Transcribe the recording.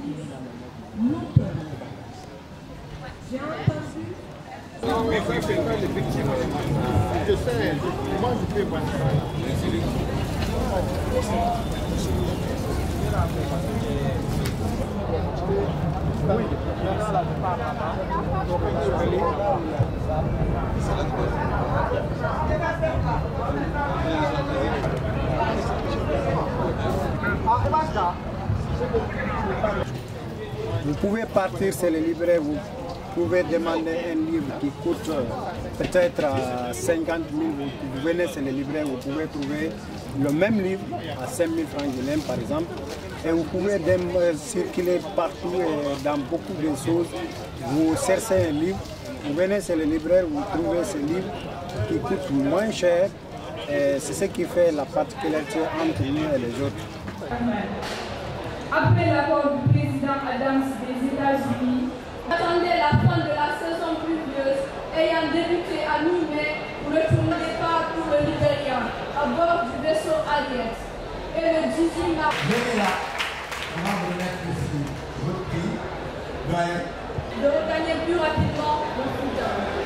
nous prenons. J'ai entendu. Je sais, moi je fais pas ça. Oui. Vous pouvez partir chez les libraires, vous pouvez demander un livre qui coûte peut-être 50 000, vous venez chez les libraires, vous pouvez trouver le même livre à 5 000 francs guinéens par exemple, et vous pouvez circuler partout et dans beaucoup de choses. Vous cherchez un livre, vous venez chez les libraires, vous trouvez ce livre qui coûte moins cher, et c'est ce qui fait la particularité entre nous et les autres. Après l'accord du président Adams des États-Unis, attendez la fin de la saison pluvieuse ayant débuté à mi-mai pour retourner au départ pour le Libéria à bord du vaisseau Alias. Et le 18 mars. Venez là, on va vous mettre ici votre prix, doyen. De regagner plus rapidement le football.